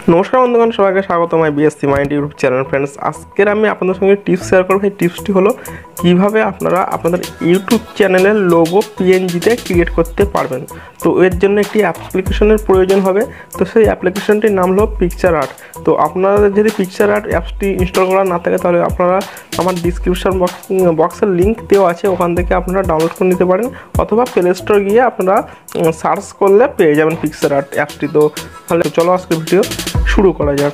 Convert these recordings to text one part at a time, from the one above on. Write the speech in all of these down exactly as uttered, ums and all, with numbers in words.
নমস্কার বন্ধুগণ, সবাইকে স্বাগত আমার BSC mind YouTube channel. Friends, আজকের আমি আপনাদের সঙ্গে টিপস শেয়ার করব। এই টিপসটি হলো কিভাবে আপনারা আপনাদের ইউটিউব চ্যানেলের লোগো পিএনজিতে ক্রিয়েট করতে পারবেন। তো এর জন্য একটি অ্যাপ্লিকেশনের প্রয়োজন হবে। তো সেই অ্যাপ্লিকেশনটির নাম হলো পিকচার আর্ট। তো আপনাদের যদি পিকচার আর্ট অ্যাপসটি ইনস্টল করা না থাকে তাহলে আপনারা আমার ডিসক্রিপশন বক্স বক্সের লিঙ্ক দেওয়া আছে, ওখান থেকে আপনারা ডাউনলোড করে নিতে পারেন, অথবা প্লে স্টোর গিয়ে আপনারা সার্চ করলে পেয়ে যাবেন পিকচার আর্ট অ্যাপসটি। তো তাহলে চলো আজকে ভিডিও শুরু করা যাক।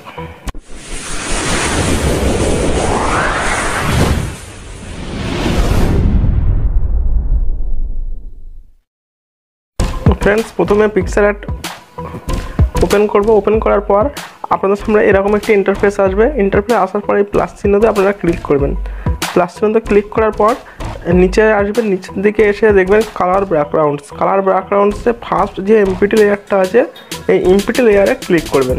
ফ্রেন্ডস, প্রথমে পিকচার আর্ট ওপেন করব। ওপেন করার পর আপনাদের সামনে এরকম একটি ইন্টারফেস আসবে। ইন্টারফেস আসার পর এই প্লাস চিহ্নতে আপনারা ক্লিক করবেন। প্লাস চিহ্নতে ক্লিক করার পর নিচে আসবেন, নিচের দিকে এসে দেখবেন কালার ব্যাকগ্রাউন্ডস। কালার ব্যাকগ্রাউন্ডসে ফার্স্ট যে এমপিটি লেয়ারটা আছে এই এমপিটি লেয়ারে ক্লিক করবেন।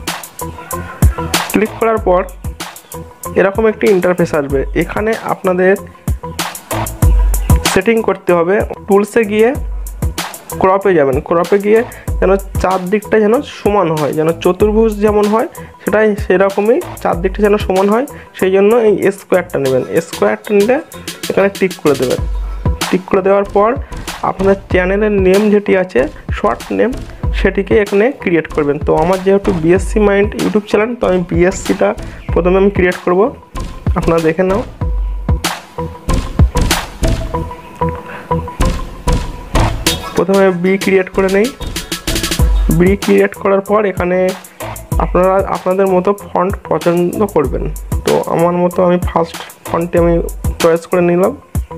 ক্লিক করার পর এরকম একটি ইন্টারফেস আসবে। এখানে আপনাদের সেটিং করতে হবে। টুলসে গিয়ে ক্রপে যাবেন। ক্রপে গিয়ে যেন চারদিকটা যেন সমান হয়, যেন চতুর্ভুজ যেমন হয় সেটাই সেরকমই চারদিকটা যেন সমান হয়, সেই জন্য এই স্কোয়ারটা নেবেন। স্কোয়ারটা নিলে এখানে টিক করে দেবেন। টিক করে দেওয়ার পর আপনার চ্যানেলের নেম যেটি আছে শর্ট নেম সেটিকে এখানে ক্রিয়েট করবেন। তো আমার যেহেতু বিএসসি মাইন্ড ইউটিউব চ্যানেল, তো আমি বিএসসিটা প্রথমে আমি ক্রিয়েট করব। আপনারা দেখে নাও। প্রথমে বি ক্রিয়েট করে নেই। বি ক্রিয়েট করার পর এখানে আপনারা আপনাদের মতো ফন্ট পছন্দ করবেন। তো আমার মতো আমি ফার্স্ট ফন্টটি আমি চয়েস করে নিলাম।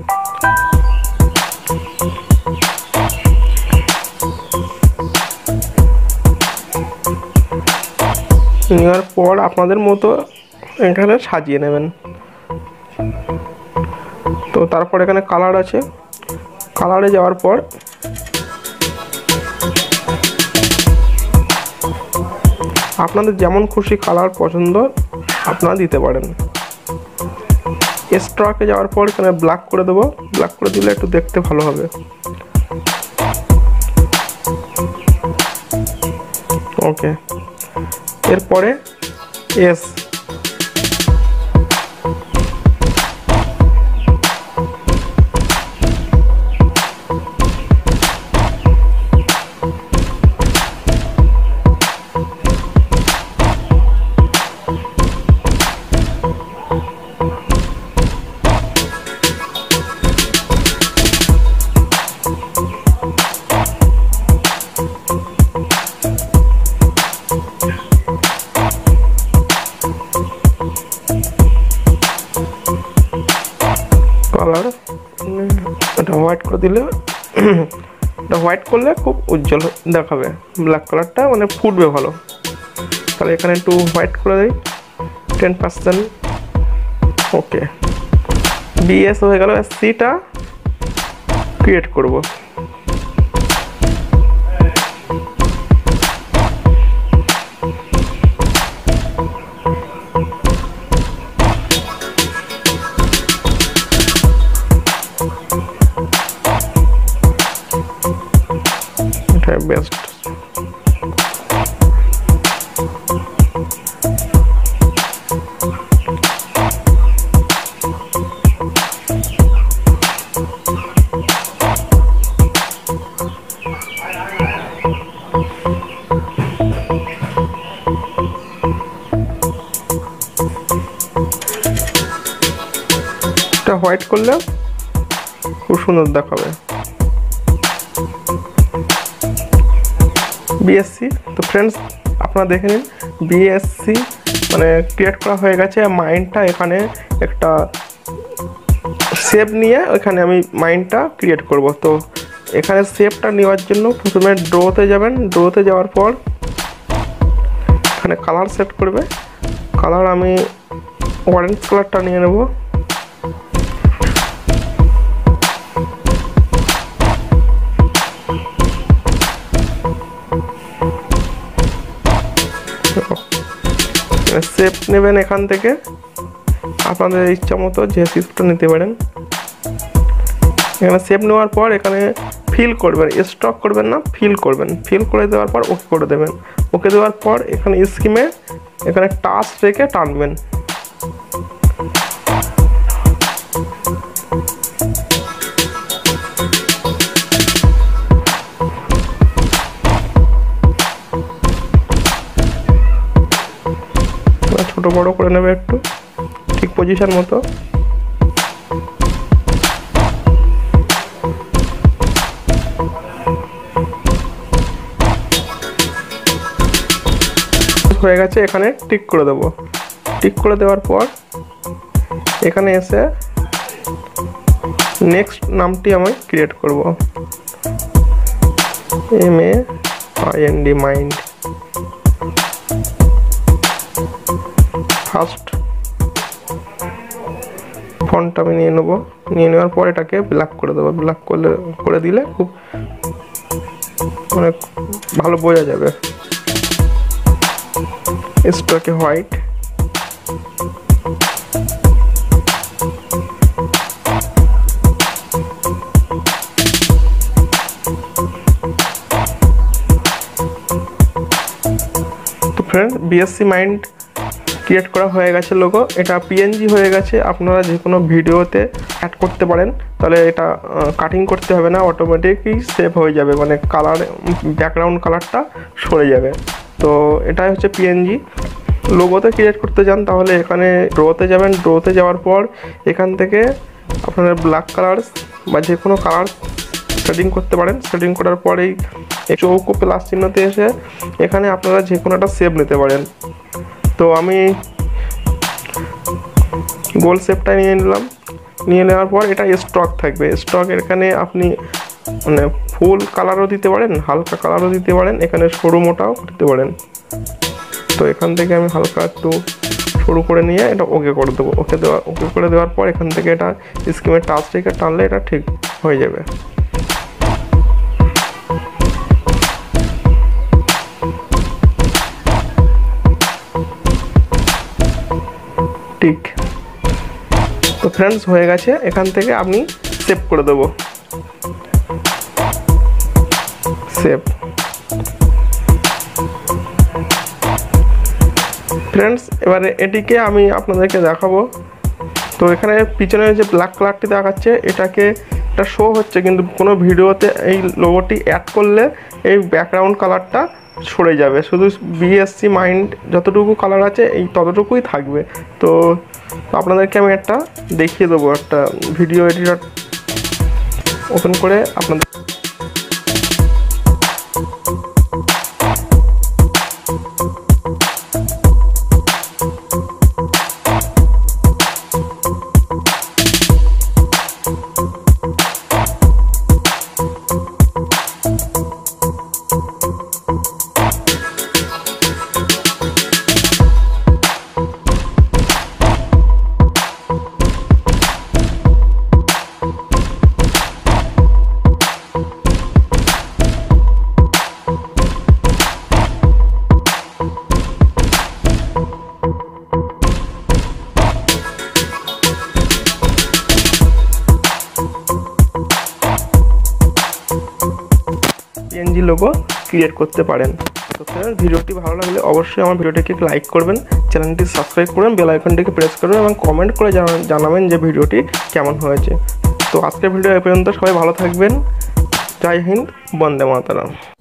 নেওয়ার পর আপনাদের মতো এখানে সাজিয়ে নেবেন। তো তারপর এখানে কালার আছে। কালারে যাওয়ার পর আপনাদের যেমন খুশি কালার পছন্দ আপনারা দিতে পারেন। স্ট্রকে যাওয়ার পর এখানে ব্ল্যাক করে দেবো। ব্ল্যাক করে দিলে একটু দেখতে ভালো হবে। ওকে, এরপরে এস কালার এটা হোয়াইট করে দিলে এটা হোয়াইট করলে খুব উজ্জ্বল দেখাবে। ব্ল্যাক কালারটা মানে ফুটবে ভালো। তাহলে এখানে একটু হোয়াইট করে দিই টেন পার্সেন্ট। ওকে, বিএস হয়ে গেল। সিটা ক্রিয়েট করব। বেস্ট এটা হোয়াইট করলে খুব সুন্দর দেখাবে। বিএসসি তো ফ্রেন্ডস আপনারা দেখে নিন, বিএসসি মানে ক্রিয়েট করা হয়ে গেছে। মাইন্ডটা এখানে একটা শেপ নিয়ে এখানে আমি মাইন্ডটা ক্রিয়েট করব। তো এখানে শেপটা নেওয়ার জন্য প্রথমে ড্রোতে যাবেন। ড্রোতে যাওয়ার পর এখানে কালার সেট করবে। কালার আমি অরেঞ্জ কালারটা নিয়ে নেব। শেপ নেবেন এখান থেকে আপনাদের ইচ্ছা মতো যে শেপটা নিতে পারেন। এখানে শেপ নেওয়ার পর এখানে ফিল করবেন, স্টক করবেন না, ফিল করবেন। ফিল করে দেওয়ার পর ওকে করে দেবেন। ওকে দেওয়ার পর এখানে স্কিমে এখানে টাচ রেখে টানবেন। ছোট বড় করে নেবে একটু, ঠিক পজিশন মতো। হয়ে গেছে, এখানে টিক করে দেব। টিক করে দেওয়ার পর এখানে এসে নেক্সট নামটি আমি ক্রিয়েট করব, M A I N D mind. First font আমি নিয়ে নেব, নিয়ে নেওয়ার পর এটাকে ব্ল্যাক করে দেবো। ব্ল্যাক করলে করে দিলে খুব অনেক ভালো বোঝা যাবে। স্টকে হোয়াইট, তো ফ্রেন্ড বিএসসি মাইন্ড ক্রিয়েট করা হয়ে গেছে লোগো। এটা পিএনজি হয়ে গেছে। আপনারা যে কোনো ভিডিওতে অ্যাড করতে পারেন, তাহলে এটা কাটিং করতে হবে না, অটোমেটিকই সেভ হয়ে যাবে, মানে কালার ব্যাকগ্রাউন্ড কালারটা সরে যাবে। তো এটাই হচ্ছে পিএনজি। লোগোতে ক্রিয়েট করতে চান তাহলে এখানে ড্রোতে যাবেন। ড্রোতে যাওয়ার পর এখান থেকে আপনারা ব্ল্যাক কালার বা যে কোনো কালার সেটিং করতে পারেন। সেটিং করার পরেই চৌকো প্লাস চিহ্নতে এসে এখানে আপনারা যে কোনো একটা শেপ নিতে পারেন। তো আমি গোল শেপটা নিয়ে নিলাম। নিয়ে নেওয়ার পর এটা স্টক থাকবে। স্টক এখানে আপনি মানে ফুল কালারও দিতে পারেন, হালকা কালারও দিতে পারেন, এখানে সরু মোটাও দিতে পারেন। তো এখান থেকে আমি হালকা একটু সরু করে নিয়ে এটা ওকে করে দেবো। ওকে দেওয়া ওকে করে দেওয়ার পর এখান থেকে এটা স্কিমের টাচ রেখে টানলে এটা ঠিক হয়ে যাবে। ঠিক, তো ফ্রেন্ডস হয়ে গেছে। এখান থেকে আপনি সেভ করে দেবো, সেভ। ফ্রেন্ডস এবারে এটিকে আমি আপনাদেরকে দেখাবো। তো এখানে পিছনে যে ব্ল্যাক কালারটি দেখাচ্ছে এটাকে এটা শো হচ্ছে, কিন্তু কোনো ভিডিওতে এই লোগোটি অ্যাড করলে এই ব্যাকগ্রাউন্ড কালারটা সরে যাবে। শুধু বিএসসি মাইন্ড যতটুকু কালার আছে এই ততটুকুই থাকবে। তো আপনাদেরকে আমি একটা দেখিয়ে দেবো, একটা ভিডিও এডিটর ওপেন করে আপনাদের পিএনজি লোগো ক্রিয়েট করতে পারেন। তো ফ্রেন্ডস ভিডিওটি ভালো লাগলে অবশ্যই আমার ভিডিওটিকে লাইক করবেন, চ্যানেলটি সাবস্ক্রাইব করবেন, বেল আইকনটিকে প্রেস করবেন এবং কমেন্ট করে জানাবেন যে ভিডিওটি কেমন হয়েছে। তো আজকের ভিডিও এ পর্যন্ত, সবাই ভালো থাকবেন। জয় হিন্দ, বন্দে মাতরম।